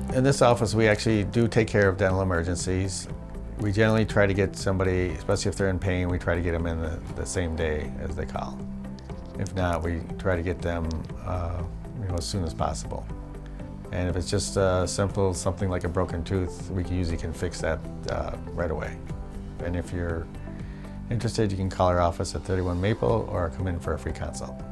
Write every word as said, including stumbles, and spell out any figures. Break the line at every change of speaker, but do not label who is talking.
In this office, we actually do take care of dental emergencies. We generally try to get somebody, especially if they're in pain, we try to get them in the, the same day as they call. If not, we try to get them uh, you know, as soon as possible. And if it's just uh, simple, something like a broken tooth, we can usually can fix that uh, right away. And if you're interested, you can call our office at thirty-one Maple or come in for a free consult.